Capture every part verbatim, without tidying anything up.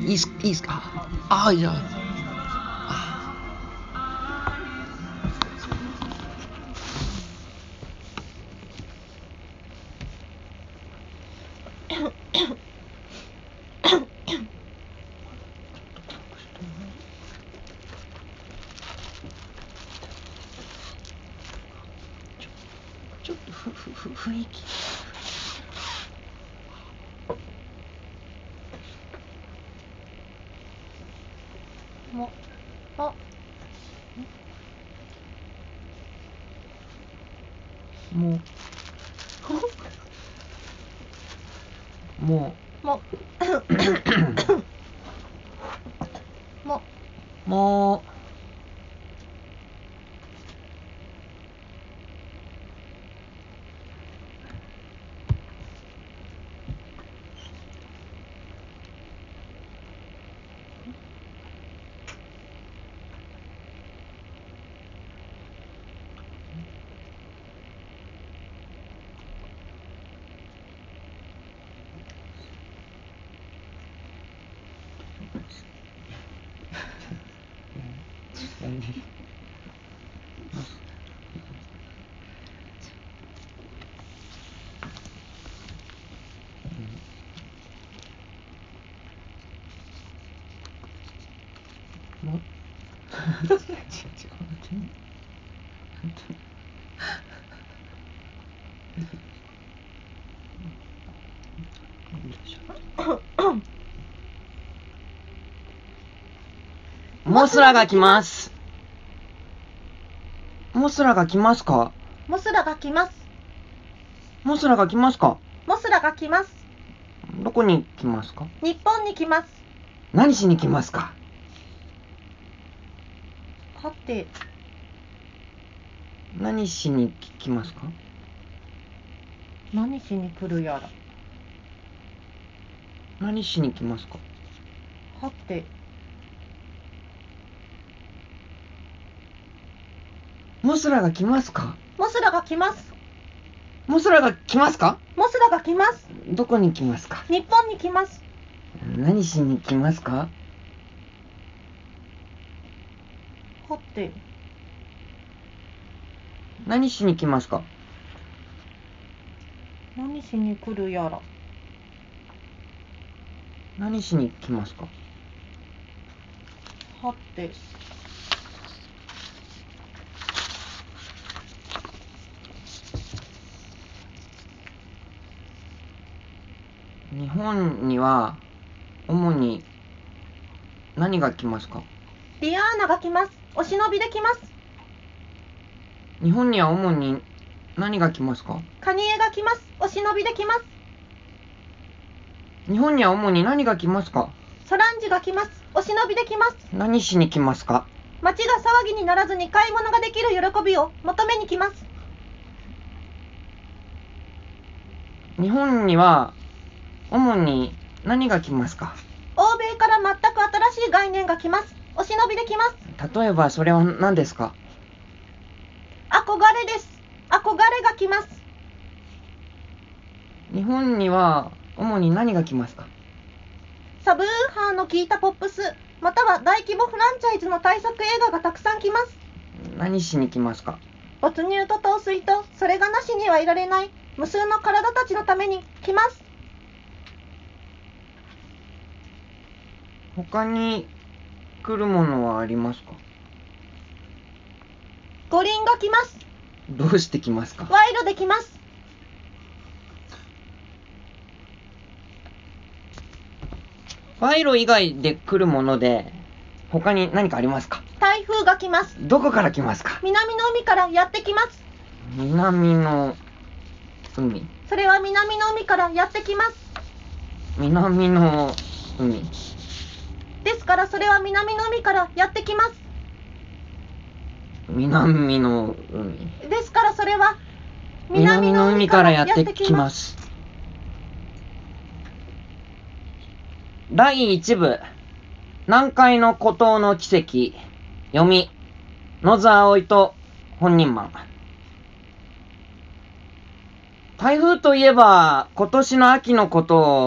いいっす、いいっすか。ああ、じゃあ。ちょっとふふふ雰囲気。 もあもうもももうもうもうモスラが来ます。モスラが来ますか。 モスラが来ます。 モスラが来ますか。 モスラが来ます。 どこに来ますか。 日本に来ます。 何しに来ますか。 はて、 何しに来ますか。 何しに来るやら。 何しに来ますか。 はて、 モスラが来ますか。 モスラが来ます。 モスラが来ますか。 モスラが来ます。 どこに来ますか。 日本に来ます。 何しに来ますか。 はて、 何しに来ますか。 何しに来るやら。 何しに来ますか。 はて、 日本には主に何が来ますか。 ディアーナが来ます。お忍びで来ます。 日本には主に何が来ますか。 カニエが来ます。お忍びで来ます。 日本には主に何が来ますか。 ソランジが来ます。お忍びで来ます。 何しに来ますか。 街が騒ぎにならずに買い物ができる喜びを求めに来ます。 日本には主に何が来ますか。 欧米から全く新しい概念が来ます。お忍びで来ます。 例えばそれは何ですか。 憧れです。憧れが来ます。 日本には主に何が来ますか。 サブウーハーの効いたポップス、または大規模フランチャイズの大作映画がたくさん来ます。 何しに来ますか。 没入と陶酔と、それがなしにはいられない無数の体たちのために来ます。 他に来るものはありますか。 五輪が来ます。 どうして来ますか。 賄賂で来ます。 賄賂以外で来るもので他に何かありますか。 台風が来ます。 どこから来ますか。 南の海からやってきます。 南の海。 それは南の海からやってきます。 南の海。 ですからそれは南の海からやってきます。 南の海。 ですからそれは南の海からやってきます。だいいち部、南海の孤島の奇跡、読み、野津葵と本人マン。台風といえば、今年の秋のことを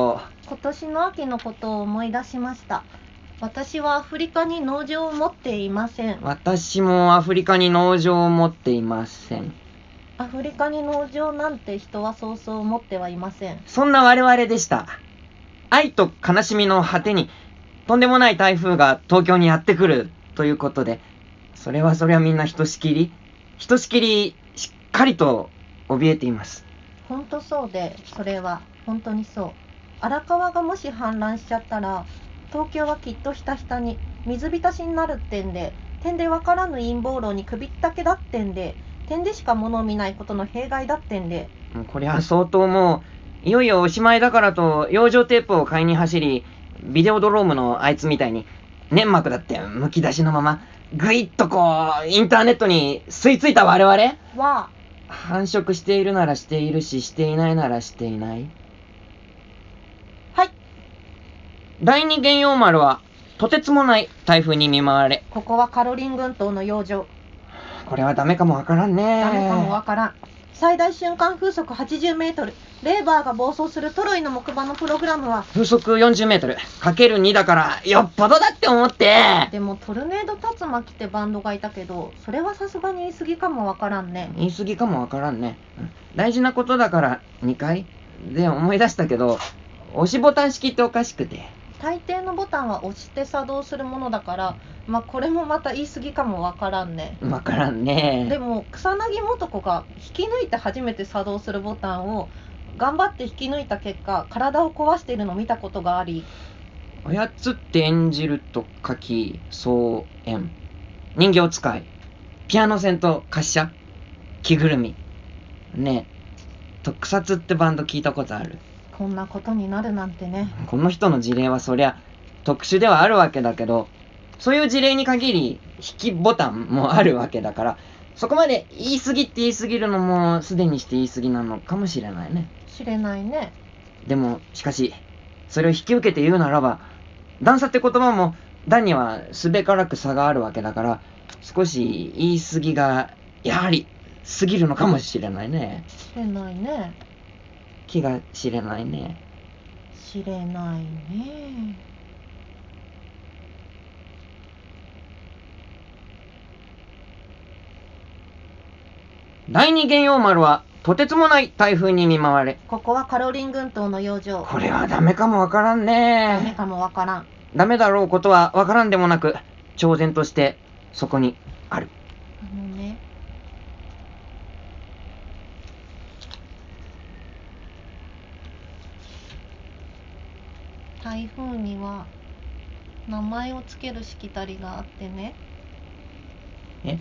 今年の秋のことを思い出しました。私はアフリカに農場を持っていません。 私もアフリカに農場を持っていません。 アフリカに農場なんて人はそうそう持ってはいません。 そんな我々でした。愛と悲しみの果てに、とんでもない台風が東京にやってくるということで、それはそれはみんなひとしきり、ひとしきりしっかりと怯えています。 ほんとそうで、それは本当にそう。荒川がもし氾濫しちゃったら、東京はきっとひたひたに水浸しになるってんで、点でわからぬ陰謀論に首ったけだってんで、点でしか物を見ないことの弊害だってんで。 こりゃ相当もう、いよいよおしまいだからと養生テープを買いに走り、ビデオドロームのあいつみたいに、粘膜だってむき出しのまま、ぐいっとこう、インターネットに吸い付いた我々 は、 繁殖しているならしているし、していないならしていない。 はい。 第二元陽丸は、とてつもない台風に見舞われ。 ここはカロリン群島の洋上。 これはダメかもわからんね。 ダメかもわからん。最大瞬間風速はちじゅうメートル。レーバーが暴走するトロイの木馬のプログラムは風速よんじゅうメートルかけるにだからよっぽどだって思って。 でもトルネード竜巻ってバンドがいたけど、それはさすがに言い過ぎかもわからんね。 言い過ぎかもわからんね。大事なことだからにかいで思い出したけど、押しボタン式っておかしくて。 大抵のボタンは押して作動するものだから、まあこれもまた言い過ぎかもわからんね。 わからんね。 でも草薙素子が引き抜いて初めて作動するボタンを頑張って引き抜いた結果、体を壊しているのを見たことがあり。 操って演じると書き、操演。人形使い。ピアノ線と滑車。着ぐるみ。ねえ、特撮ってバンド聞いたことある？ こんなことになるなんてね。 この人の事例はそりゃ特殊ではあるわけだけど、そういう事例に限り引きボタンもあるわけだから、そこまで言い過ぎって言い過ぎるのもすでにして言い過ぎなのかもしれないね。 知れないね。 でもしかしそれを引き受けて言うならば、段差って言葉も段にはすべからく差があるわけだから、少し言い過ぎがやはり過ぎるのかもしれないね。 知れないね。 気が知れないね。 知れないね。 第二元陽丸はとてつもない台風に見舞われ。 ここはカロリン群島の洋上。 これはダメかもわからんね。 ダメかもわからん。 ダメだろうことはわからんでもなく、超然としてそこにある。 あのね、台風には名前をつけるしきたりがあってね。 え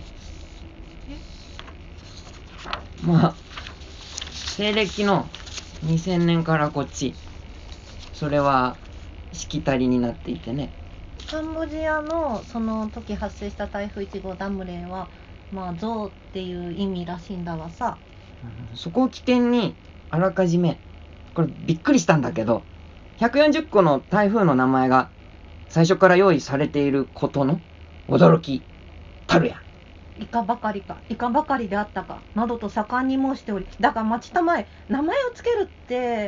まあ、西暦のにせんねんからこっち、それはしきたりになっていてね。 カンボジアのその時発生した台風いち号ダムレイは、まあ象っていう意味らしいんだわさ。 そこを起点にあらかじめ、これびっくりしたんだけど、ひゃくよんじゅっこの台風の名前が最初から用意されていることの驚きたるや。 いかばかりか、いかばかりであったか、などと盛んに申しており、だが待ちたまえ、名前をつけるって、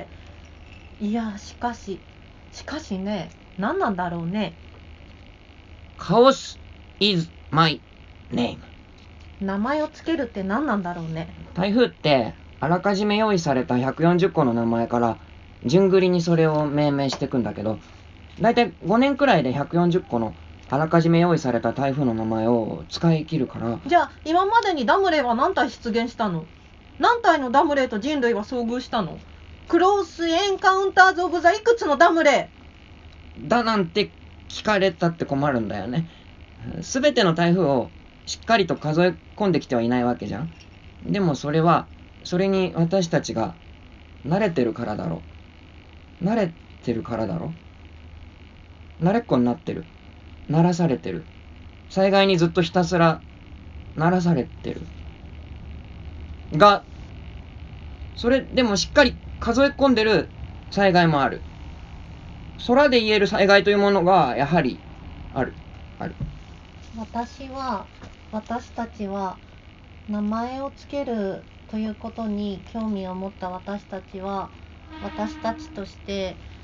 いや、しかし、しかしね、何なんだろうね。 カオス is my name。 名前をつけるって何なんだろうね。 台風ってあらかじめ用意されたひゃくよんじゅっこの名前から順繰りにそれを命名していくんだけど、だいたいごねんくらいでひゃくよんじゅっこのあらかじめ用意された台風の名前を使い切るから。 じゃあ今までにダムレイは何体出現したの？何体のダムレイと人類は遭遇したの？クロースエンカウンターズ・オブ・ザ・いくつのダムレイだなんて聞かれたって困るんだよね。すべての台風をしっかりと数え込んできてはいないわけじゃん。でもそれはそれに私たちが慣れてるからだろう。慣れてるからだろう。慣れっこになってる。慣らされてる。災害にずっとひたすら慣らされてる。が、それでもしっかり数え込んでる災害もある。空で言える災害というものがやはりある。ある。 私は、私たちは名前をつけるということに興味を持った私たちは、私たちとして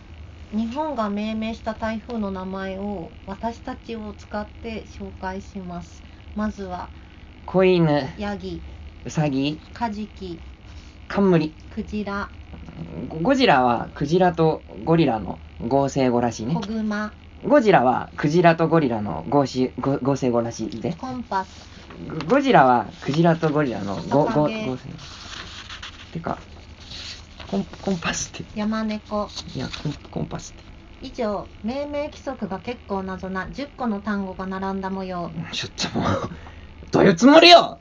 日本が命名した台風の名前を私たちを使って紹介します。まずは子犬、 ヤギ、 ウサギ、 カジキ、 カンムリ。 クジラ、 ゴゴジラはクジラとゴリラの合成語らしいね子。グマ、 ゴジラはクジラとゴリラの合し合合成語らしいで。 コンパス、 ゴゴジラはクジラとゴリラのごご合トカゲ成。てかコンコンパスってヤマネコ。 いやコンコンパスって以上、命名規則が結構謎なじゅっこの単語が並んだ模様。 ちょっともうどういうつもりよ。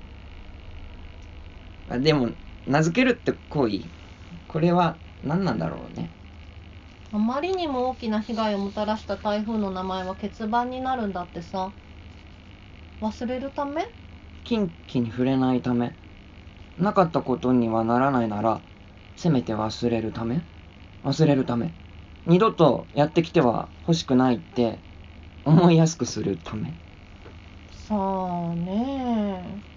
あでも名付けるって行為、これは何なんだろうね。 あまりにも大きな被害をもたらした台風の名前は欠番になるんだってさ。忘れるため？ 近畿に触れないため。なかったことにはならないなら、せめて忘れるため忘れるため。二度とやってきては欲しくないって思いやすくするため。 さあねえ。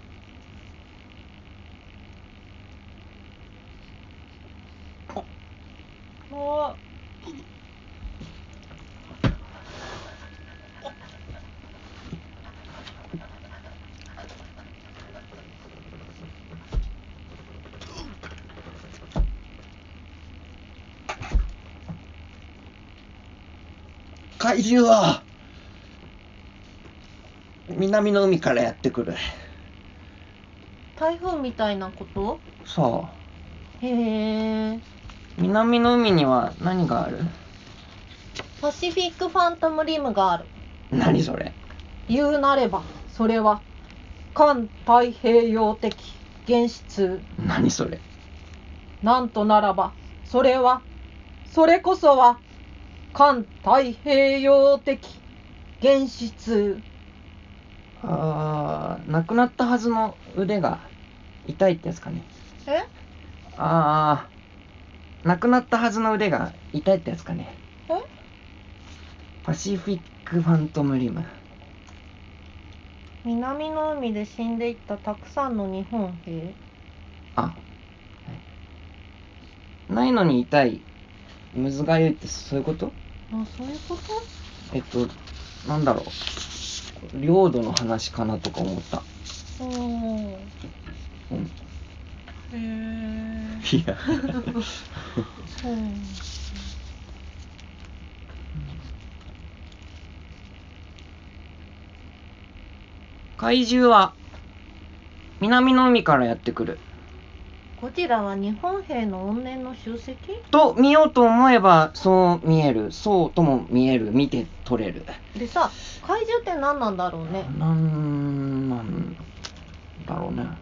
あ怪獣は南の海からやってくる。 台風みたいなこと？ さあ、 へえ。 南の海には何がある？ パシフィックファントムリムがある。 何それ？ 言うなればそれは環太平洋的原始通。 何それ？ なんとならばそれはそれこそは環太平洋的原始通。 ああ、なくなったはずの腕が痛いってやつかね。 え？ ああ、なくなったはずの腕が痛いってやつかね。 え？ パシフィックファントムリム。 南の海で死んでいったたくさんの日本兵。 あ、はい、ないのに痛い、むずがゆいってそういうこと？ あ、そういうこと？ えっと、なんだろう。領土の話かなとか思った。 おー。 うん。 へえ。 いや。 うん。 怪獣は南の海からやってくる。 ゴジラは日本兵の怨念の集積？ と見ようと思えばそう見える、そうとも見える、見て取れる。 でさ、怪獣って何なんだろうね。 なんなんだろうね。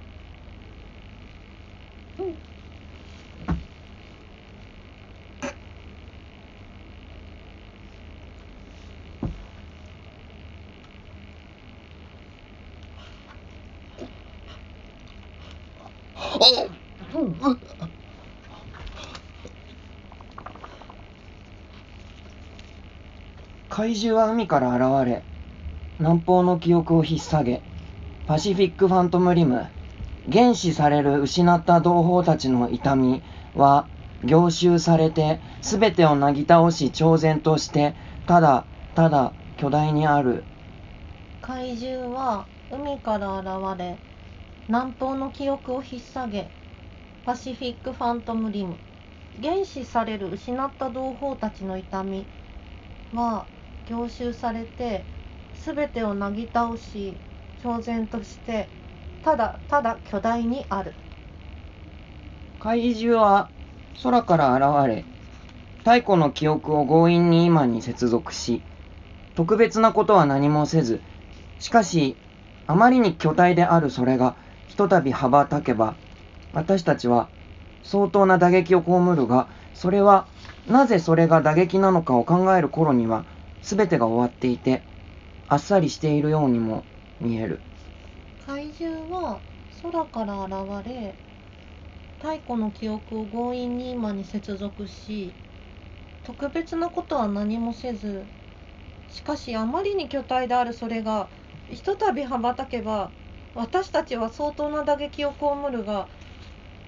怪獣は海から現れ、南方の記憶を引っ提げ、パシフィックファントムリム、原始される失った同胞たちの痛みは凝集されて、すべてをなぎ倒し超然として、ただただ巨大にある。 怪獣は海から現れ、南方の記憶を引っ提げ、パシフィックファントムリム、原始される失った同胞たちの痛みは凝集されて、すべてをなぎ倒し超然として、ただただ巨大にある。 怪獣は空から現れ、太古の記憶を強引に今に接続し、特別なことは何もせず、しかしあまりに巨大であるそれがひとたび羽ばたけば、私たちは相当な打撃を被るが、それはなぜそれが打撃なのかを考える頃には全てが終わっていて、あっさりしているようにも見える。 怪獣は空から現れ、太古の記憶を強引に今に接続し、特別なことは何もせず、しかしあまりに巨大であるそれがひとたび羽ばたけば、私たちは相当な打撃を被るが、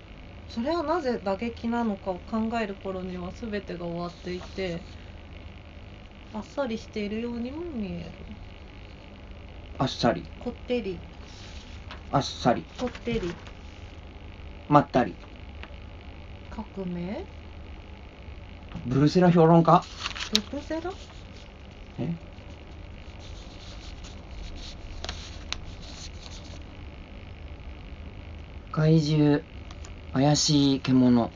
それはなぜ打撃なのかを考える頃には全てが終わっていて、あっさりしているようにも見える。 あっさり、 こってり、 あっさり、 こってり、 まったり。 革命、 ブルセラ評論家？ ブブゼラ、 え怪獣、怪しい獣、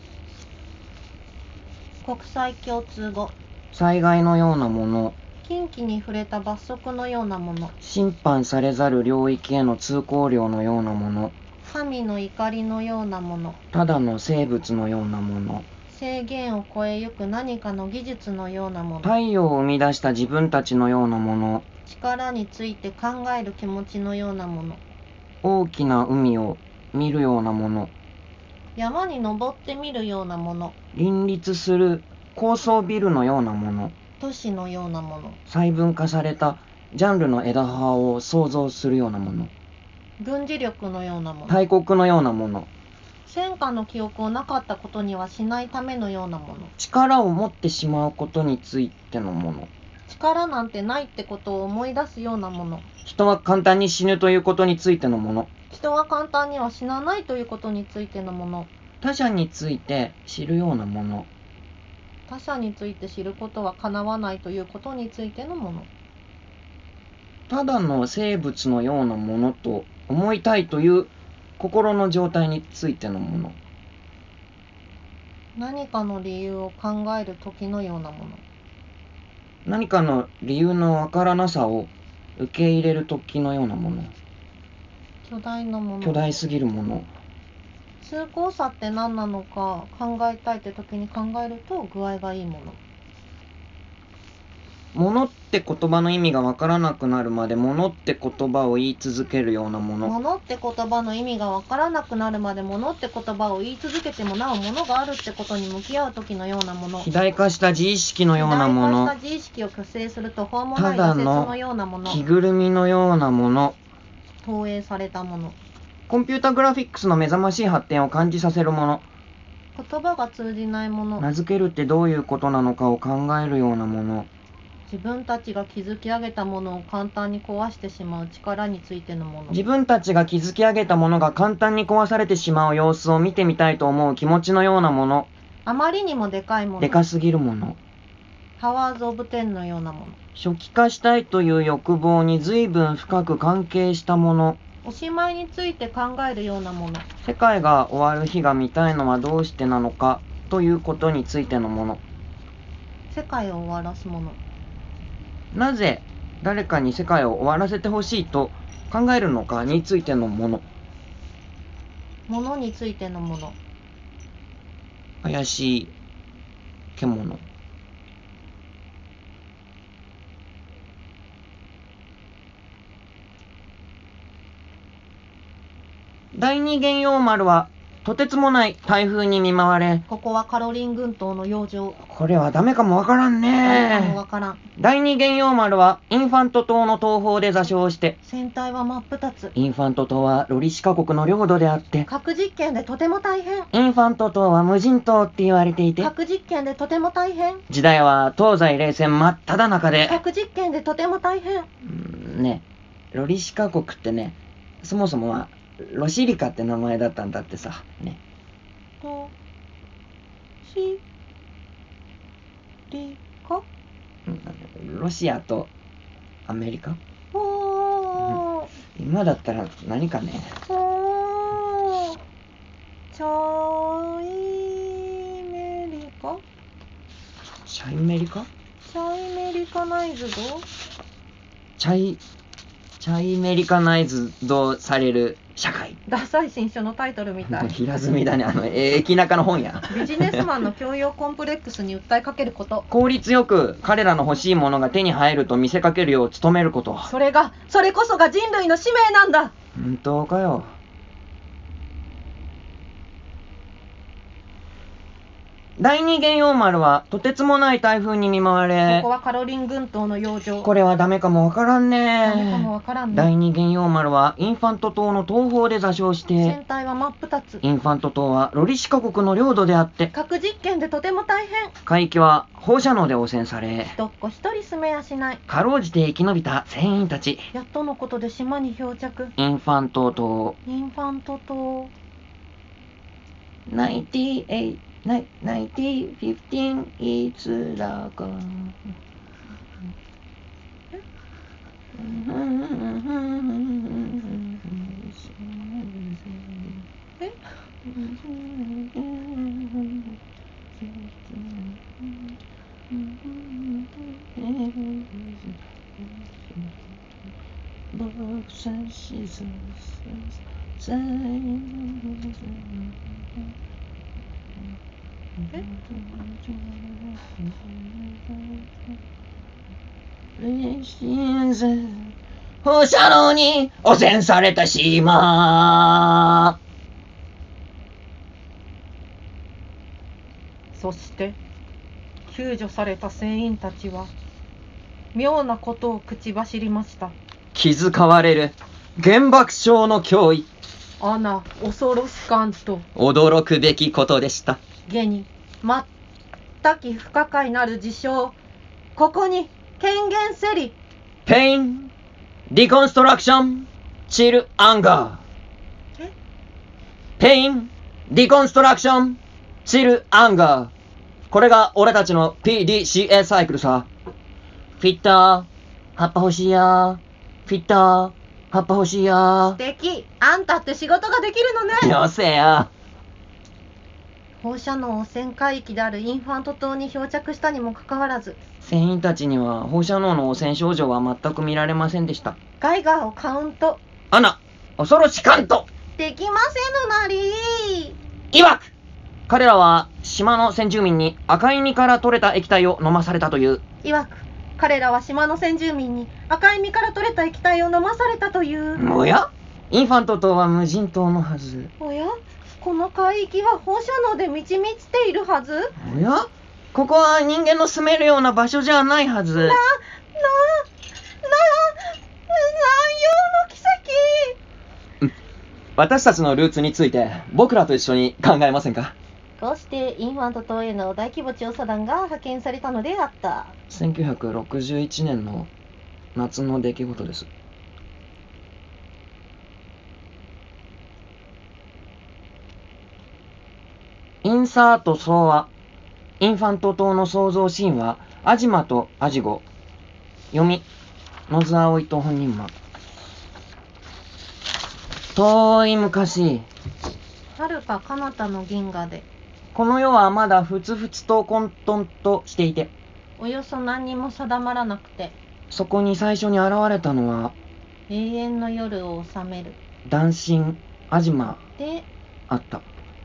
国際共通語、 災害のようなもの、 近畿に触れた罰則のようなもの、 侵犯されざる領域への通行料のようなもの、 神の怒りのようなもの、 ただの生物のようなもの、 制限を超えゆく何かの技術のようなもの、 太陽を生み出した自分たちのようなもの、 力について考える気持ちのようなもの、 大きな海を見るようなもの、 山に登ってみるようなもの、 林立する高層ビルのようなもの、 都市のようなもの、 細分化されたジャンルの枝葉を想像するようなもの、 軍事力のようなもの、 大国のようなもの、 戦火の記憶をなかったことにはしないためのようなもの、 力を持ってしまうことについてのもの、 力なんてないってことを思い出すようなもの、 人は簡単に死ぬということについてのもの、 人は簡単には死なないということについてのもの、 他者について知るようなもの、 他者について知ることはかなわないということについてのもの、 ただの生物のようなものと思いたいという心の状態についてのもの、 何かの理由を考える時のようなもの、 何かの理由のわからなさを受け入れる時のようなもの、 巨大なもの、 巨大すぎるもの、 崇高さって何なのか考えたいって時に考えると具合がいいもの、 ものって言葉の意味がわからなくなるまでものって言葉を言い続けるようなもの、 ものって言葉の意味がわからなくなるまでものって言葉を言い続けてもなおものがあるってことに向き合う時のようなもの、 肥大化した自意識のようなもの、 肥大化した自意識を虚勢する途方もない挫折のようなもの、 着ぐるみのようなもの、 投影されたもの、 コンピュータグラフィックスの目覚ましい発展を感じさせるもの、 言葉が通じないもの、 名付けるってどういうことなのかを考えるようなもの、 自分たちが築き上げたものを簡単に壊してしまう力についてのもの、 自分たちが築き上げたものが簡単に壊されてしまう様子を見てみたいと思う気持ちのようなもの、 あまりにもでかいもの、 でかすぎるもの、 ハワーズ・オブ・テンのようなもの、 初期化したいという欲望に随分深く関係したもの、 おしまいについて考えるようなもの、 世界が終わる日が見たいのはどうしてなのかということについてのもの、 世界を終わらすもの、 なぜ誰かに世界を終わらせてほしいと考えるのかについてのもの、 ものについてのもの、 怪しい獣、第二元陽丸はとてつもない台風に見舞われ、 ここはカロリン群島の洋上、 これはダメかもわからん誰かもわね。 からん、 第二元陽丸はインファント島の東方で座礁して、 船体は真っ二つ、 インファント島はロリシカ国の領土であって、 核実験でとても大変、 インファント島は無人島って言われていて、 核実験でとても大変、 時代は東西冷戦真っ只中で、 核実験でとても大変、 うーんね、ロリシカ国ってね、そもそもはロシリカって名前だったんだってさ、ね。 としりか、 うんロシアとアメリカ、 おー、 今だったら何かね、 おー、チャイメリカ、 チャイメリカチャイメリカナイズド、 チャイ、チャイメリカナイズドされる社会。 ダサい新書のタイトルみたい。 平積みだね、あの、えー駅中の本や。 ビジネスマンの教養コンプレックスに訴えかけること。 効率よく彼らの欲しいものが手に入ると見せかけるよう努めること。 それが、それこそが人類の使命なんだ。 本当かよ。 第二元陽丸はとてつもない台風に見舞わこれこ、はカロリン群島の洋上。 これはダメかもわからんダメかもね。 わからんね。 第二元陽丸はインファント島の東方で座礁して、 船体は真っ二つ。 インファント島はロリシカ国の領土であって、 核実験でとても大変。 海域は放射能で汚染され、 どっこ一人住めやしない。 かろうじて生き延びた船員たち。 やっとのことで島に漂着。 インファント島インファント島。 ナインティエイト、ナインティフィフティーンいつだか。 え放射能に汚染された島。 そして救助された船員たちは妙なことを口走りました。 気遣われる原爆症の脅威。 アナ恐ろしかんと驚くべきことでした。 下に全き不可解なる事象、ここに権限せり。 ペイン、リコンストラクション、チル、アンガー。 えペイン、リコンストラクション、チル、アンガー。これが俺たちの ピーディーシーエー サイクルさ。フィッター、葉っぱ欲しいや。フィッター、葉っぱ欲しいや。 素敵。あんたって仕事ができるのね。 よせや。 放射能汚染海域であるインファント島に漂着したにもかかわらず、 船員たちには放射能の汚染症状は全く見られませんでした。 ガイガーをカウントアナ、恐ろしかんとできませぬなり。 いわく、彼らは島の先住民に赤い実から取れた液体を飲まされたという。 いわく、彼らは島の先住民に赤い実から取れた液体を飲まされたという。 おや、インファント島は無人島のはず。 おや、この海域は放射能で満ち満ちているはず。 おや、ここは人間の住めるような場所じゃないはず。な、な、な、 南洋の奇跡。 私たちのルーツについて僕らと一緒に考えませんか。 こうしてインファント島への大規模調査団が派遣されたのであった。 せんきゅうひゃくろくじゅういちねんの夏の出来事です。インサート総和、インファント島の創造シーンはアジマとアジゴ。読み、野津葵と本人マン。遠い昔、 はるか彼方の銀河でこの世はまだふつふつと混沌としていて、 およそ何にも定まらなくて、 そこに最初に現れたのは永遠の夜を治める男神アジマであった。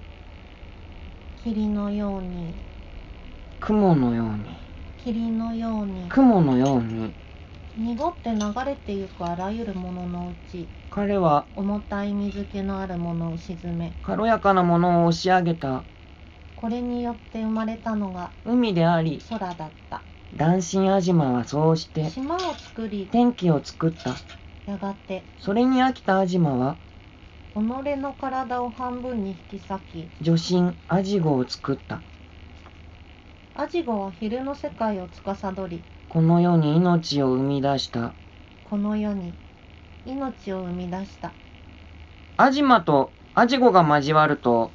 霧のように雲のように霧のように雲のように濁って流れてゆくあらゆるもののうち、 彼は重たい水気のあるものを沈め、 軽やかなものを押し上げた。 これによって生まれたのが海であり、 空だった。 男神アジマはそうして島を作り、 天気を作った。 やがてそれに飽きたアジマは己の体を半分に引き裂き、 女神アジゴを作った。 アジゴは昼の世界を司り、 この世に命を生み出した。 この世に命を生み出した。 アジマとアジゴが交わると、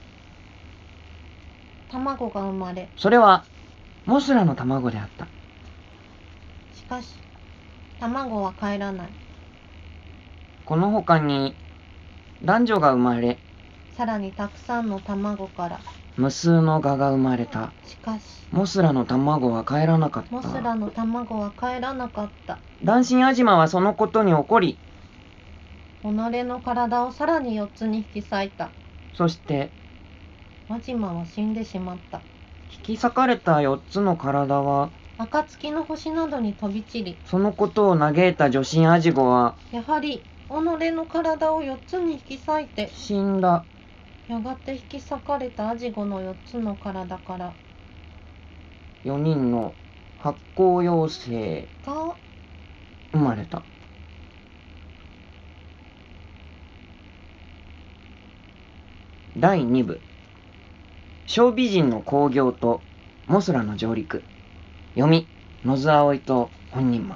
卵が生まれ、 それはモスラの卵であった。 しかし卵は帰らない。 この他に男女が生まれ、 さらにたくさんの卵から無数の蛾が生まれた。 しかしモスラの卵は帰らなかった。 モスラの卵は帰らなかった。 男神アジマはそのことに怒り、 己の体をさらによっつに引き裂いた。 そしてアジマは死んでしまった。 引き裂かれたよっつの体は暁の星などに飛び散り、 そのことを嘆いた女神アジゴはやはり己の体をよっつに引き裂いて死んだ。 やがて引き裂かれたアジゴのよっつの体からよにんの発光妖精が生まれた。だいに部、小美人の興行とモスラの上陸。読み、野津葵と本人マン。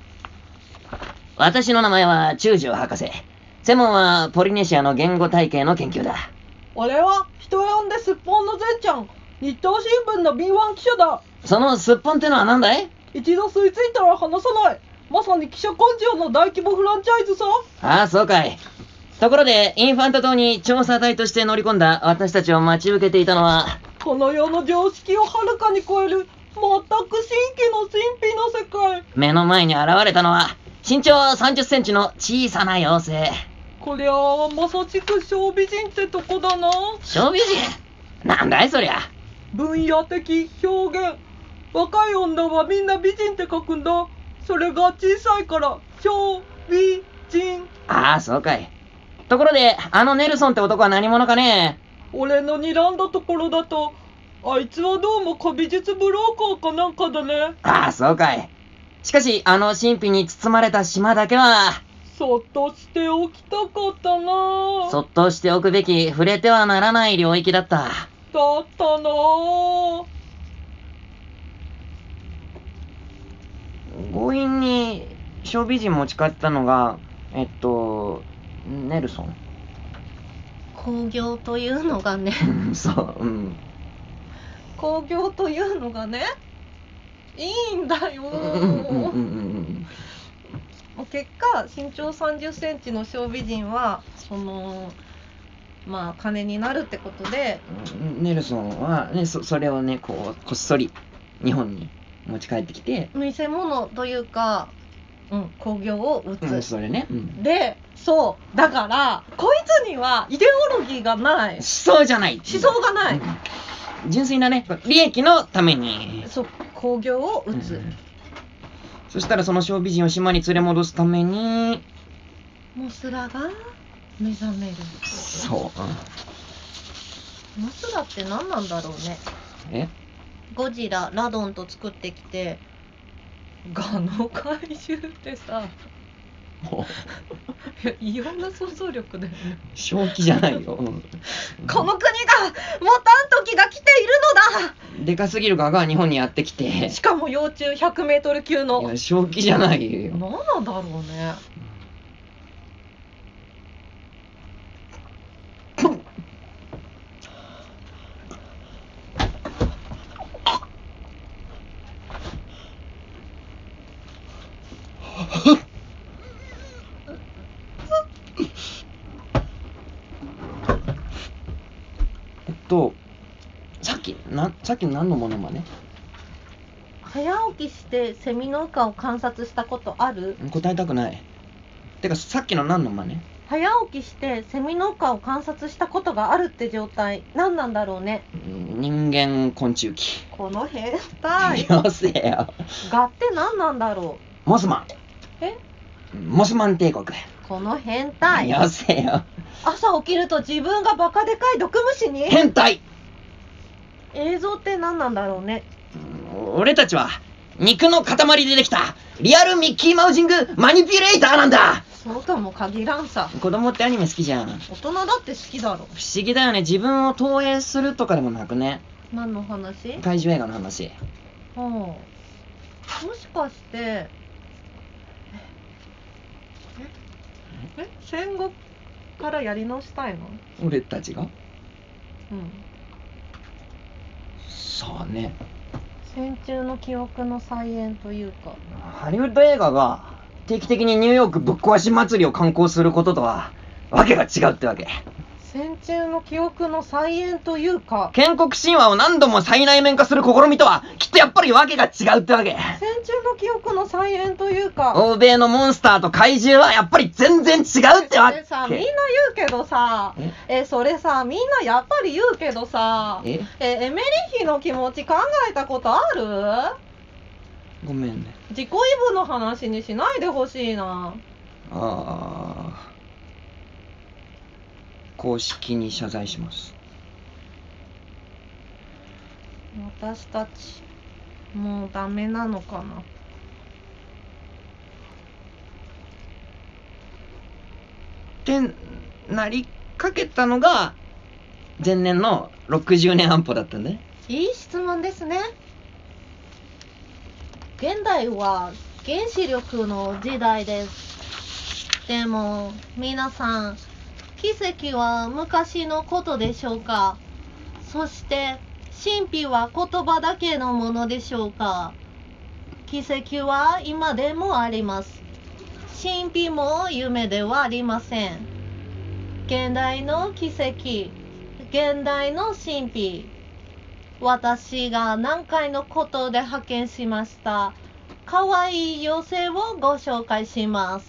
私の名前は中条博士。専門はポリネシアの言語体系の研究だ。 俺は人呼んですっぽんのぜんちゃん、日東新聞の敏腕記者だ。 そのすっぽんってのは何だい？ 一度吸い付いたら離さない、まさに記者根性の大規模フランチャイズさ。 ああ、そうかい。ところで、インファント島に調査隊として乗り込んだ私たちを待ち受けていたのは、 この世の常識をはるかに超える全く新規の神秘の世界。 目の前に現れたのは、身長さんじゅっセンチの小さな妖精。 こりゃあ、まさしく小美人ってとこだな。 小美人？なんだいそりゃ。 分野的表現。若い女はみんな美人って書くんだ。それが小さいから、小美人。 ああ、そうかい。ところで、あのネルソンって男は何者かね？ 俺の睨んだところだと、あいつはどうも古美術ブローカーかなんかだね。 ああ、そうかい。しかし、あの神秘に包まれた島だけは、 そっとしておきたかったな。 そっとしておくべき、触れてはならない領域だった。 だったな。 強引に小美人持ち帰ったのが、えっと、ネルソン。 興行というのがねそう、うん。 興行というのがね、いいんだよ。結果、身長さんじゅっセンチの小美人は、その、まあ、金になるってことで、 ネルソンは、ね、そ, それをね、こう、こっそり日本に持ち帰ってきて、 見せ物というか、うん、興行を打つ。 うん、それね。うん、 で、そう、だから、こいつにはイデオロギーがない。 思想じゃない。 思想がない。 うん、純粋なね、利益のために。 そう、興行を打つ。うん、 そしたらその小美人を島に連れ戻すために、 モスラが目覚める。 そう。 うん、モスラって何なんだろうね。 え？ ゴジラ、ラドンと作ってきて、ガの怪獣ってさ、異様な想像力だよね。 正気じゃないよ。この国が持たん時が来ているのだ。 でかすぎるガが日本にやってきて、 しかも幼虫ひゃくメートル級の。 いや正気じゃないよ。 何なんだろうね。 えっとさっきなさっきの何のものまね？ 早起きしてセミの羽化を観察したことある？ 答えたくない。てかさっきの何のまね？ 早起きしてセミの羽化を観察したことがあるって状態、何なんだろうね。 人間昆虫記。 この変態。 よせよ。 ガって何なんだろう。モスマン。 え？ モスマン帝国。 この変態。 よせよ。 朝起きると自分がバカでかい毒虫に。 変態。 映像って何なんだろうね。 俺たちは肉の塊でできたリアルミッキーマウジングマニピュレーターなんだ。 そうとも限らんさ。 子供ってアニメ好きじゃん。 大人だって好きだろ。 不思議だよね。自分を投影するとかでもなくね。 何の話？ 怪獣映画の話。 はあ、もしかしてええ戦後からやり直したいの？ 俺たちが？ うん。 そうね。 戦中の記憶の再演というか、 ハリウッド映画が定期的にニューヨークぶっ壊し祭りを観光することとはわけが違うってわけ。 戦中の記憶の再演というか、 建国神話を何度も再内面化する試みとはきっとやっぱりわけが違うってわけ。 戦中の記憶の再演というか、 欧米のモンスターと怪獣はやっぱり全然違うってわけ。 さ、みんな言うけどさ、えそれさ、みんなやっぱり言うけどさ、ええエメリッヒの気持ち考えたことある？ ごめんね。 自己イブの話にしないでほしいな。 ああ。 公式に謝罪します。 私たちもうダメなのかな。 ってなりかけたのが前年のろくじゅうねん安保だったんだね。 いい質問ですね。現代は原子力の時代です。でも皆さん、奇跡は昔のことでしょうか。そして神秘は言葉だけのものでしょうか。奇跡は今でもあります。神秘も夢ではありません。現代の奇跡、現代の神秘、私が何回のことで発見しました可愛い妖精をご紹介します。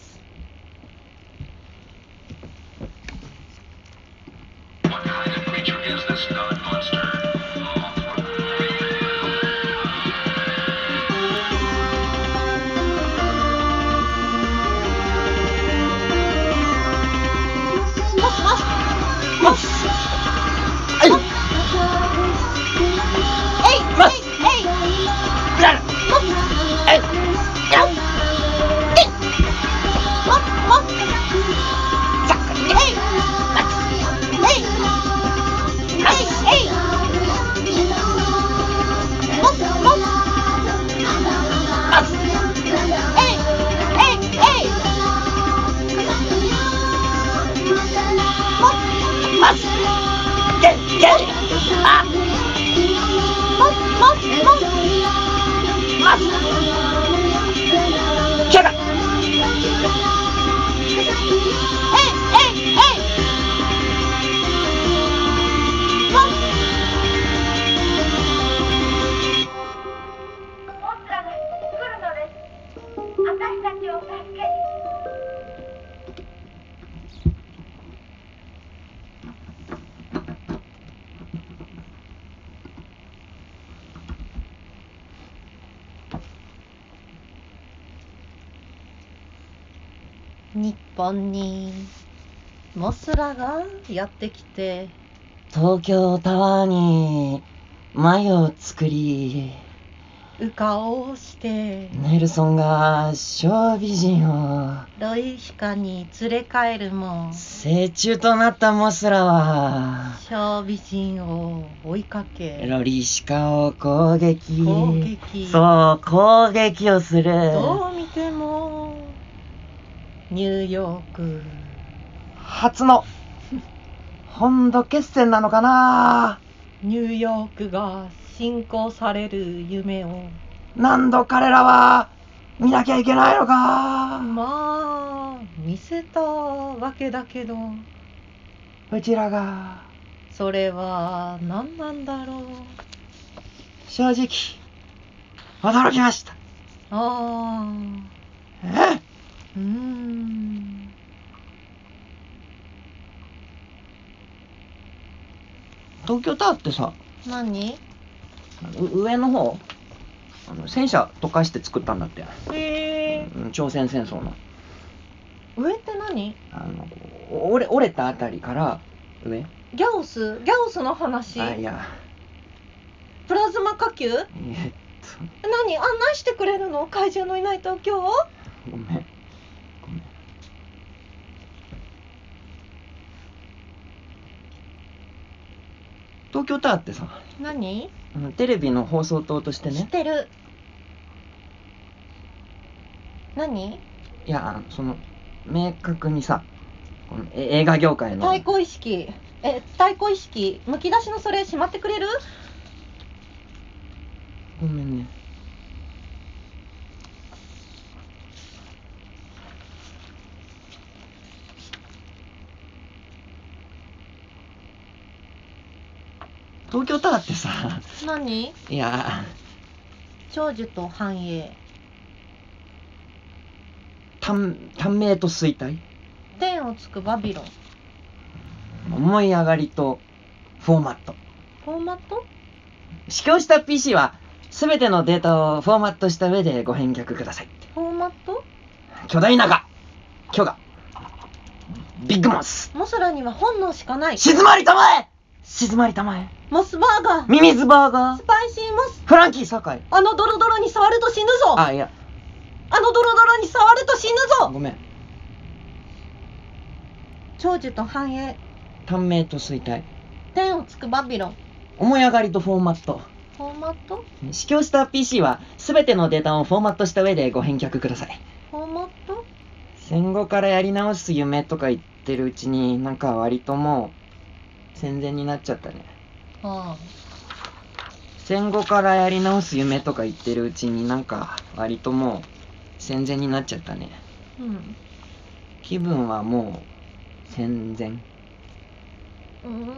日本にモスラがやってきて、 東京タワーに眉を作り、 羽化をしてネルソンが小美人をロイシカに連れ帰るも、 成虫となったモスラは小美人を追いかけロリシカを攻撃攻撃そう攻撃をする。 どう見てもニューヨーク初の本土決戦なのかな。 ニューヨークが侵攻される夢を何度彼らは見なきゃいけないのか。 まあ見せたわけだけど、 うちらがそれは何なんだろう。 正直驚きました。 ああえうーん東京タワーってさ、 何？ う上の方あの戦車溶かして作ったんだって。 へえ。 うん朝鮮戦争の上って何？ あの折れ折れたあたりから上。 ギャオスギャオスの話？ あいやプラズマ火球？ えっと何案内してくれるの？怪獣のいない東京？ ごめんごめん。東京タワーってさ、 何？ あのテレビの放送塔として知っね、 てる。何？ いやあのその明確にさ、このえ映画業界の対抗意識。え対抗意識むき出しのそれしまってくれる？ ごめんね。東京タワーってさ、 何？ いや長寿と繁栄、 短短命と衰退、 天をつくバビロン。 思い上がりとフォーマット。 フォーマット？ 試供した ピーシー は全てのデータをフォーマットした上でご返却ください。 フォーマット？ 巨大なが巨がビッグモス。 モスラには本能しかない。 静まりたまえ静まりたまえ。 モスバーガー。 ミミズバーガー。 スパイシーモス。 フランキー堺。 あのドロドロに触ると死ぬぞ。 あ、いや、 あのドロドロに触ると死ぬぞ。 ごめん。 長寿と繁栄。 短命と衰退。 天をつくバビロン。 思い上がりとフォーマット。 フォーマット。 試供した ピーシー は全てのデータをフォーマットした上でご返却ください。 フォーマット。 戦後からやり直す夢とか言ってるうちになんか割ともう戦前になっちゃったね。 ああ。 戦後からやり直す夢とか言ってるうちになんか割ともう戦前になっちゃったね。 うん。 気分はもう戦前。 うーん。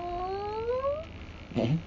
え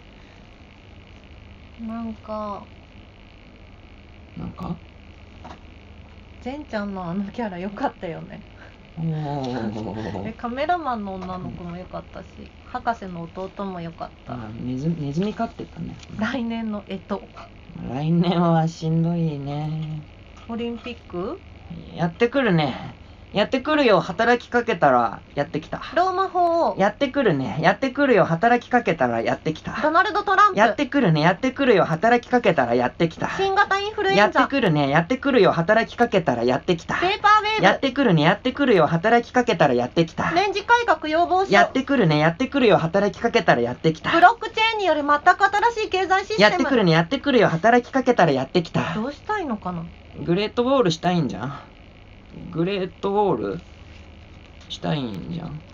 なんかなんか善ちゃんのあのキャラ良かったよね。 おーえカメラマンの女の子も良かったし、博士の弟も良かった。 あネズネズミ飼ってたね。 来年の干支。 来年はしんどいね。 オリンピック。 やってくるね。やってくるよ。働きかけたらやってきた。 ローマ法王。 やってくるね。やってくるよ。働きかけたらやってきた。 ドナルド・トランプ。 やってくるね。やってくるよ。働きかけたらやってきた。 新型インフルエンザ。 やってくるね。やってくるよ。働きかけたらやってきた。 ペーパーウェーブ。 やってくるね。やってくるよ。働きかけたらやってきた。 レンジ改革要望書。 やってくるね。やってくるよ。働きかけたらやってきた。 ブロックチェーンによる全く新しい経済システム。 やってくるね。やってくるよ。働きかけたらやってきた。 どうしたいのかな。 グレートウォールしたいんじゃん。グレートウォールしたいんじゃん。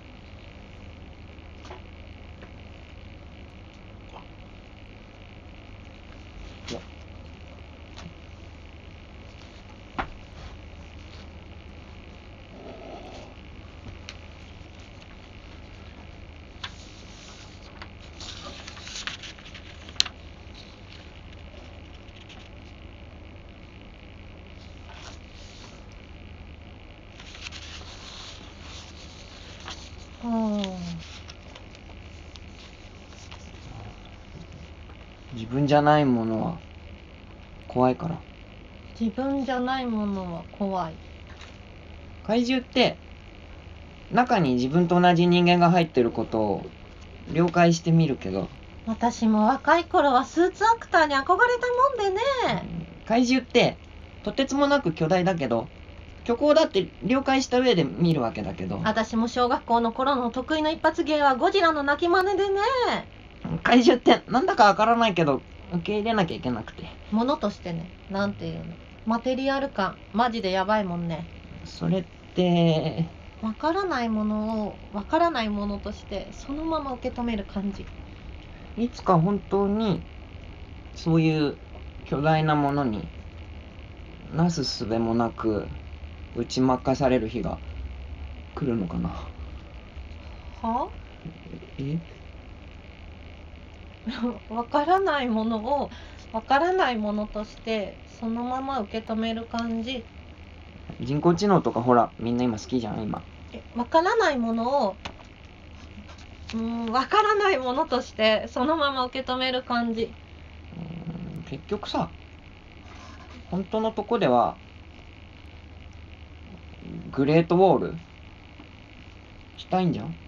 自分じゃないものは怖いから。 自分じゃないものは怖い。 怪獣って中に自分と同じ人間が入ってることを了解してみるけど、 私も若い頃はスーツアクターに憧れたもんでね。 怪獣ってとてつもなく巨大だけど虚構だって了解した上で見るわけだけど、 私も小学校の頃の得意の一発芸はゴジラの鳴き真似でね。 怪獣ってなんだかわからないけど受け入れなきゃいけなくて。 ものとしてね、なんていうの、マテリアル感マジでやばいもんね。 それってわからないものをわからないものとしてそのまま受け止める感じ。 いつか本当にそういう巨大なものになすすべもなく打ち負かされる日が来るのかな。 はえわからないものをわからないものとしてそのまま受け止める感じ。 人工知能とかほらみんな今好きじゃん今。 えわからないものをうーんわからないものとしてそのまま受け止める感じ。 うん結局さ本当のとこではグレートウォールしたいんじゃん。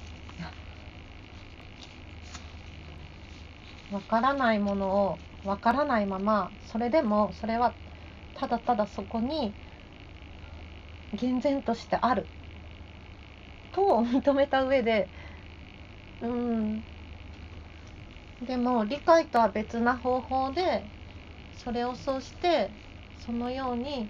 わからないものをわからないまま、それでもそれはただただそこに厳然としてあると認めた上で、うーんでも理解とは別な方法でそれをそうしてそのように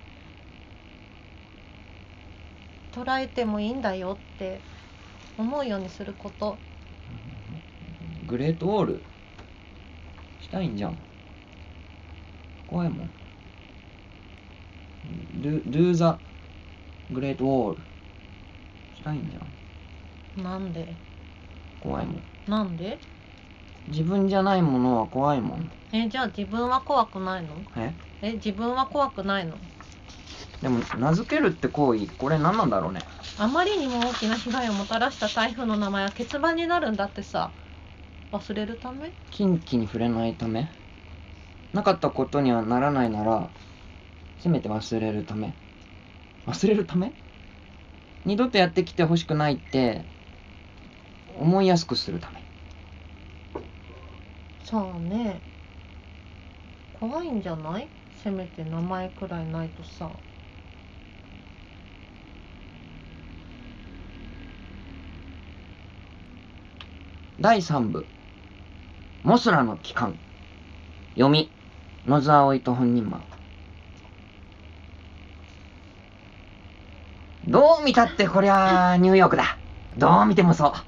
捉えてもいいんだよって思うようにすること。 グレートウォールしたいんじゃん。怖いもん。Do, do the Great Wall したいんじゃん。 なんで怖いもん。 なんで自分じゃないものは怖いもん。 えじゃあ自分は怖くないの？ ええ自分は怖くないの？ でも名付けるって行為これ何なんだろうね。 あまりにも大きな被害をもたらした台風の名前は欠番になるんだってさ。忘れるため？ 近畿に触れないため。なかったことにはならないならせめて忘れるため。忘れるため？ 二度とやってきてほしくないって思いやすくするため。 さあね、怖いんじゃない？せめて名前くらいないとさ。 だいさんぶモスラの帰還。読み野沢葵と本人マン。どう見たってこりゃニューヨークだ。どう見てもそう。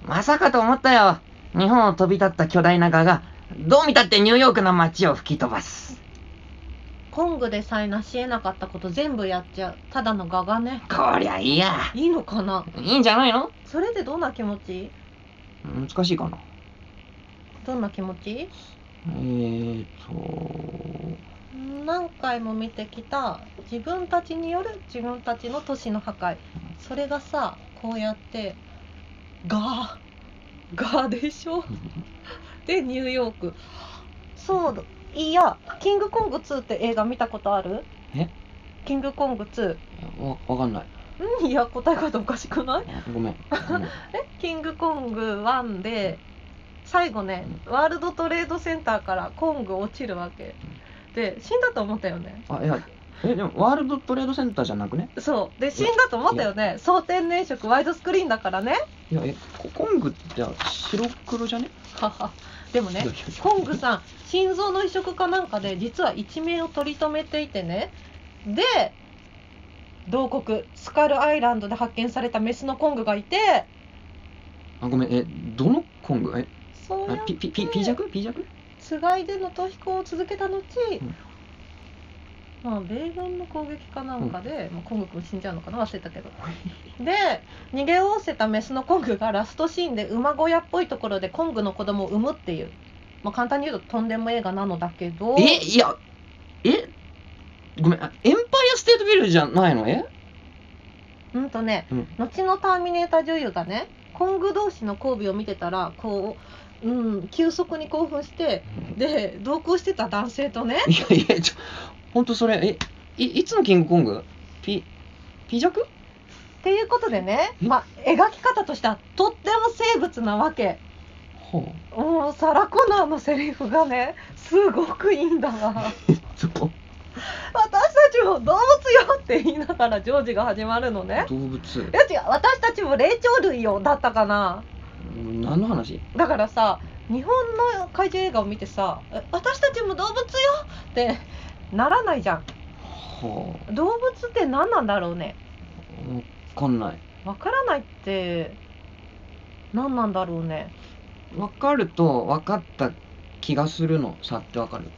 まさかと思ったよ。日本を飛び立った巨大な蛾がどう見たってニューヨークの街を吹き飛ばす。 コングでさえ成し得なかったこと全部やっちゃう。ただの蛾がね。 こりゃいいや。 いいのかな？ いいんじゃないの？ それでどんな気持ち？ 難しいかな。 どんな気持ち？ えーと何回も見てきた自分たちによる自分たちの都市の破壊。それがさ、こうやってガーガーでしょでニューヨーク。そうだ、いや、キングコングツーって映画見たことある？ えキングコングツーわ、わかんない。 ー。うん、いや、答え方おかしくない？ ごめん。ごめんえキングコングワンで最後ね、ワールドトレードセンターからコング落ちるわけで、死んだと思ったよね。 あ、いや、え、でもワールドトレードセンターじゃなくね？ そうで、死んだと思ったよね。総天然色ワイドスクリーンだからね。 いや、え、ココングって白黒じゃね？ はは。でもね、コングさん心臓の移植かなんかで実は一命を取り留めていてね。で同国スカルアイランドで発見されたメスのコングがいて。 あ、ごめん、え、どのコング？え、 そうやってピ、ピ、ピ、ピ弱？ピ弱？ つがいでの逃避行を続けた後、 うんまあ、米軍の攻撃かなんかで、まあ、コング君死んじゃうのかな、忘れたけどで逃げおおせたメスのコングがラストシーンで馬小屋っぽいところでコングの子供を産むっていう、まあ、簡単に言うととんでも映画なのだけど。 え、いや、え、ごめん、あエンパイアステートビルじゃないの？えうんとね、 うん後のターミネーター女優がね、コング同士の交尾を見てたらこう、うん、急速に興奮してで同行してた男性とね。 いやいや、ちょ、ほんとそれ、え、い、いつのキングコング？ピ、ピ弱？ っていうことでね、 えまあ、描き方としてはとっても生物なわけ。 はもうサラ・コナーのセリフがねすごくいいんだわあ、えっと、 私たちも動物よって言いながらジョージが始まるのね。 動物。 いや違う、私たちも霊長類よだったかな。 何の話？ だからさ、日本の怪獣映画を見てさ、え私たちも動物よってならないじゃん。 は動物って何なんだろうね。 あ、わかんない。 わからないって何なんだろうね。 わかるとわかった気がするのさってわかる？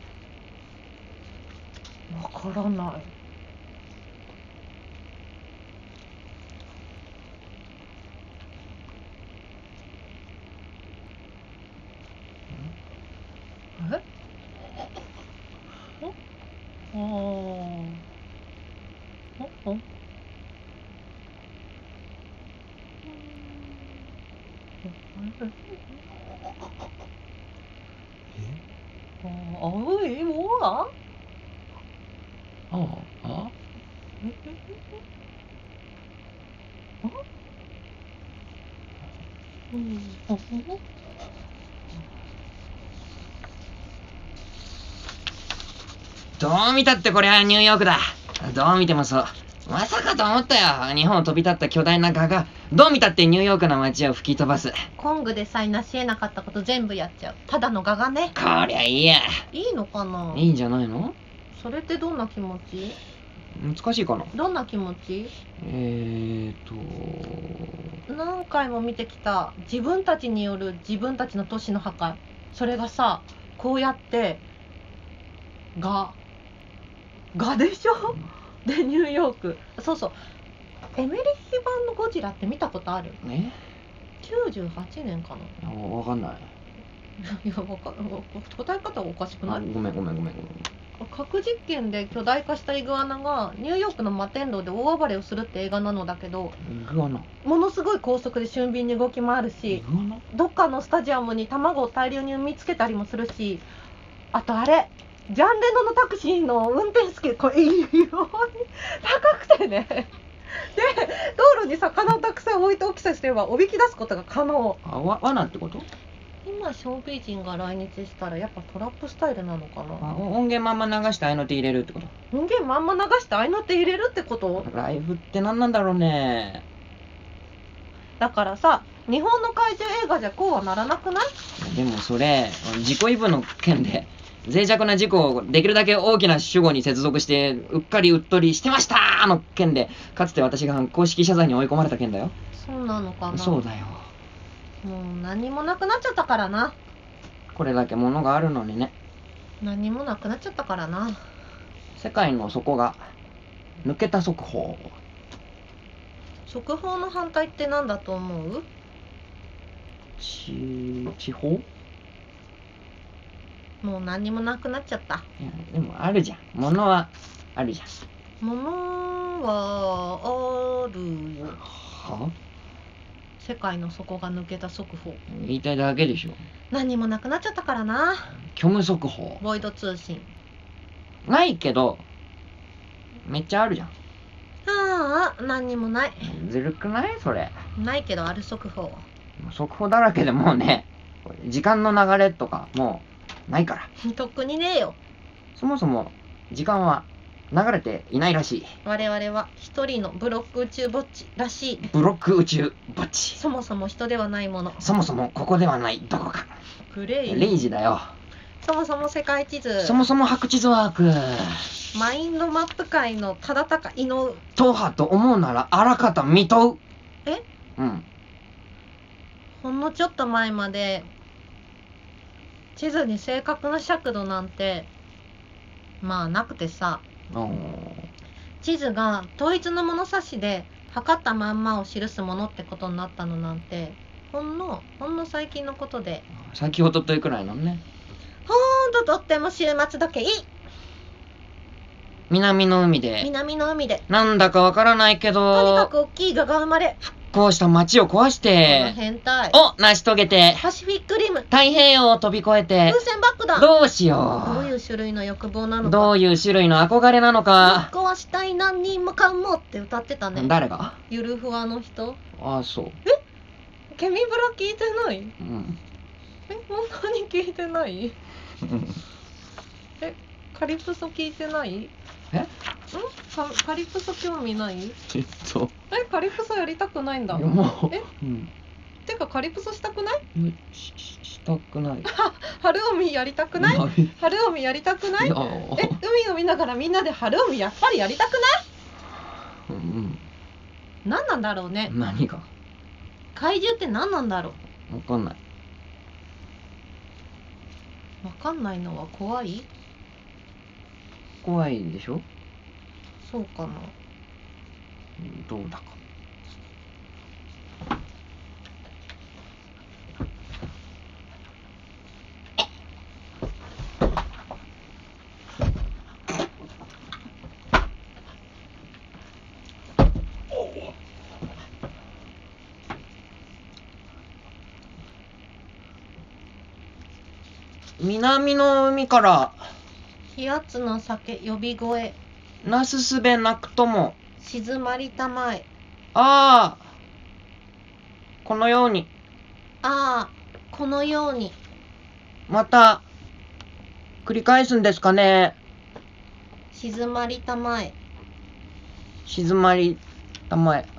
わからない。え？ああ。おお。ああ、青いもうは？ ああ、あうん。 どう見たってこれはニューヨークだ。どう見てもそう。まさかと思ったよ。日本を飛び立った巨大な蛾がどう見たってニューヨークの街を吹き飛ばす。 コングでさえ成し得なかったこと全部やっちゃう。ただの蛾がね。 こりゃいいや。 いいのかな？ いいんじゃないの？ それってどんな気持ち？ 難しいかな。 どんな気持ち？ えーと何回も見てきた自分たちによる自分たちの都市の破壊。それがさ、こうやって蛾蛾でしょでニューヨーク。そうそう、エメリッヒ版のゴジラって見たことある？ えきゅうじゅうはちねんかな。 あわかんない。 いや、わか答え方がおかしくない？ あごめんごめんごめんごめん。 核実験で巨大化したイグアナがニューヨークの摩天楼で大暴れをするって映画なのだけど、 イグアナ。 ものすごい高速で俊敏に動き回るイし、 グアナ？ どっかのスタジアムに卵を大量に産みつけたりもするし、あとあれジャンレノのタクシーの運転席、これ異様に高くてねで路に魚をたくさん置いておきさえすればおびき出すことが可能。 あ、わ、罠ってこと？ 今小美人が来日したらやっぱトラップスタイルなのかあ、 な。 音源まんま流して合いの手入れるってこと？ 音源まんま流して合いの手入れるってこと？ ライブって何なんだろうね。 だからさ、日本の怪獣映画じゃこうはならなくない？ でもそれ、自己異分の件で、脆弱な事故をできるだけ大きな主語に接続して、うっかりうっとりしてましたーの件で、かつて私が公式謝罪に追い込まれた件だよ。 そうなのかな。 そうだよ。 もう何もなくなっちゃったからな。 これだけ物があるのにね。 何もなくなっちゃったからな。 世界の底が抜けた速報。 速報の反対って何だと思う？ ち、地方？ もう何もなくなっちゃった。 いや、でもあるじゃん。物はあるじゃん。 物はあるよ。 は？ 世界の底が抜けた速報。 言いたいだけでしょ。 何もなくなっちゃったからな。 虚無速報。 ボイド通信。 ないけど、めっちゃあるじゃん。 ああ、何にもない。 ずるくないそれ。 ないけどある速報。 速報だらけでもうね、時間の流れとかもうないから。 とっくにねえよ。 そもそも時間は流れていないらしい。 我々は一人のブロック宇宙ぼっちらしい。 ブロック宇宙ぼっち。 そもそも人ではないもの。 そもそもここではないどこか。 グレイ。 レイジだよ。 そもそも世界地図。 そもそも白地図ワーク。 マインドマップ界のただたか異能。 党派と思うならあらかた見とう。 え？ うん。 ほんのちょっと前まで地図に正確な尺度なんてまあなくてさ、地図が統一の物差しで測ったまんまを記すものってことになったのなんてほんのほんの最近のことで、 先ほどというくらいのね。 ほんととっても週末時計。 南の海で南の海でなんだかわからないけとにかどく大きいガが生まれ、 こうした町を壊しこのて変態を成し遂げてパシフィックリム太平洋を飛び越えて風船爆弾。 どうしよどういう種類の欲望なう。 のか。 どういう種類の憧れなのぶっか。 壊したい何人もかんもって歌ってたね。 誰が？ ゆるふわの人。 ああ、そう。 ケミブラ聞いてない？ うん。 え、本当に聞いてない？ うんえ、カリプソ聞いてない？ん？ え？ カカリプソ興味ない？ えっと。 え、カリプソやりたくないんだ。 もう。 え？ うん。 てかカリプソしたくない？ し、ししたくない。 春海やりたくない？春海やりたくない？ いやえ、海を見ながらみんなで春海やっぱりやりたくない？ うん。 何なんだろうね。 何が？ 怪獣って何なんだろわかんない。 う。わかんないのは怖い？ 怖いでしょ？ そうかな。 どうだか。南の海からひやつの酒呼び声なすすべなくとも静まりたまえ。 ああこのようにああこのようにまた繰り返すんですかね。 静まりたまえ。 静まりたまえ。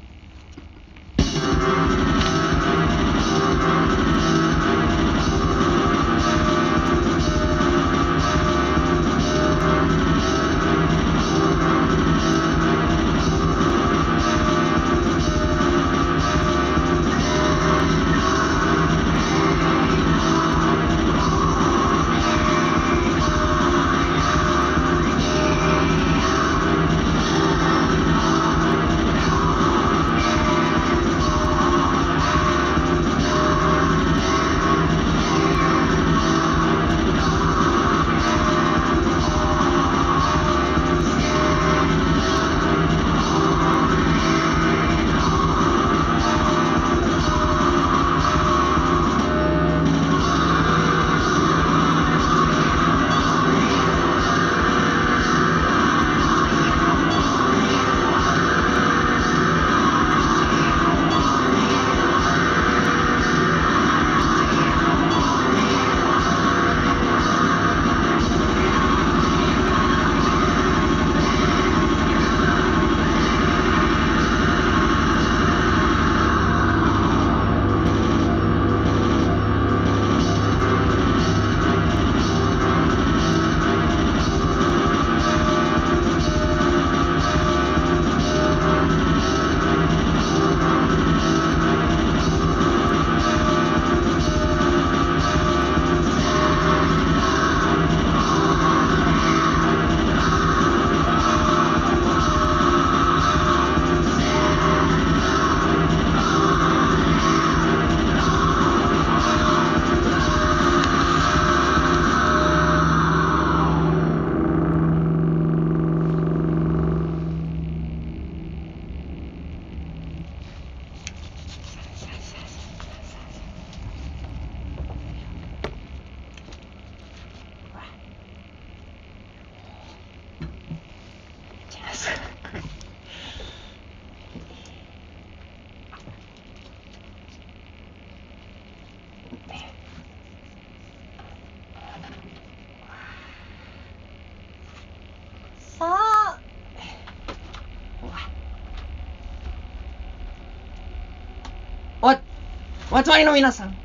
お集まりの皆さん。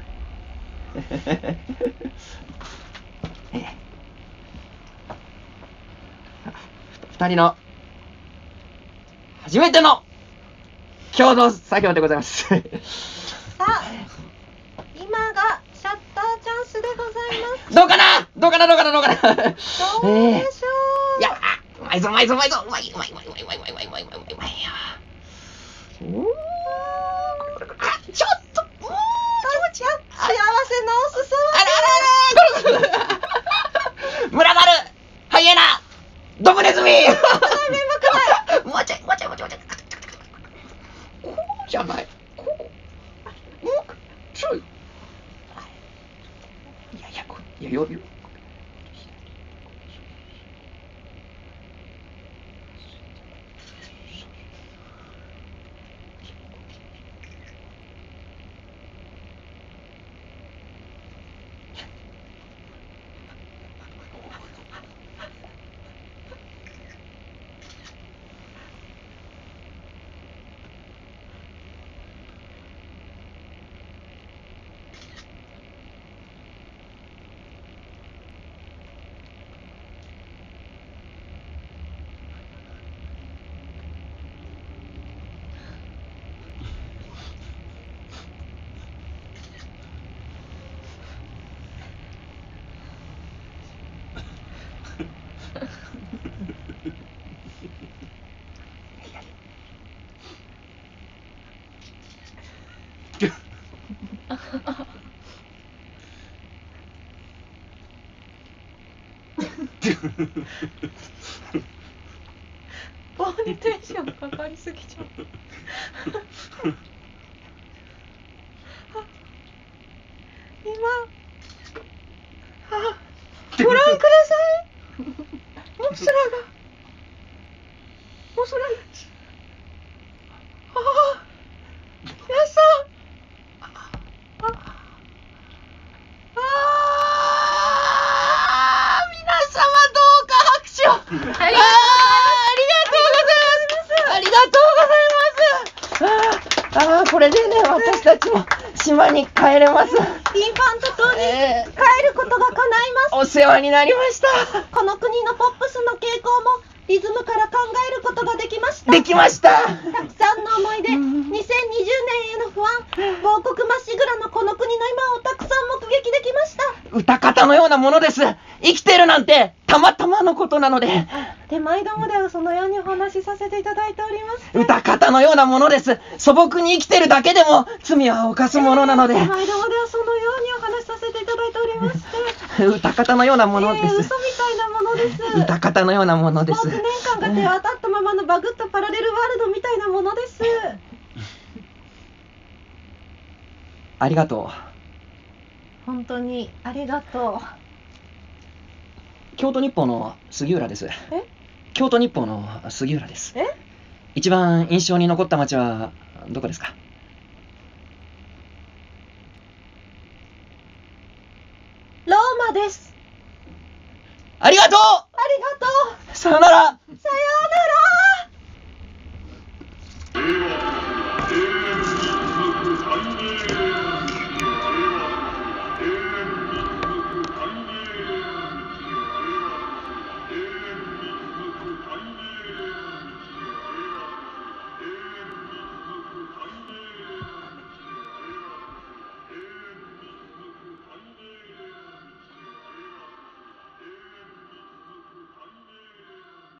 ええ二人の初めての共同作業でございます。 さあ、今がシャッターチャンスでございます。 どうかなどうかなどうかなどうかなどうでしょう、 ええいや、うまいぞうまいぞうまいぞうまいうまいうまいうまいうまいうまいうまいうまいうまいうまいよ。うーんあ、ちょっともう気持ち悪い。 幸せのお裾あらあらあら村丸ハイエナドブネズミもうちょいもうちょいもうちょいもうちょいこうじゃないこうもうちょいいやいやこいやよよ棒にテンションかかりすぎちゃう。今、あ、ご覧ください。モスラが、モスラが、ああ、皆さん、ああ、ああ、皆様どうか拍手を。ありがとうございます。 ありがとうございます。ああ、これでね、私たちも島に帰れます。 ピンパンととにえー帰ることが叶います。 お世話になりました。 この国のポップスの傾向もリズムから考えることができました。 できました。 たくさんの思い出、にせんにじゅうねんへの不安、亡国まっしぐらのこの国の今をたくさん目撃できました。 歌方のようなものです。生きているなんてたまたまのことなので。 で、毎度もではそのようにお話しさせていただいております。 歌方のようなものです。素朴に生きているだけでも罪は犯すものなので。 えー毎度もではそのようにお話しさせていただいておりまして、 歌方のようなものでえー、嘘みす。 たいなものです。 歌方のようなものですスポーツ。年間が手渡ったままのバグったパラレルワールドみたいなものです。 ありがとう。 本当にありがと京都日報の杉浦です。 う。え京都日報の杉浦です。 え一番印象に残った街はどこですか？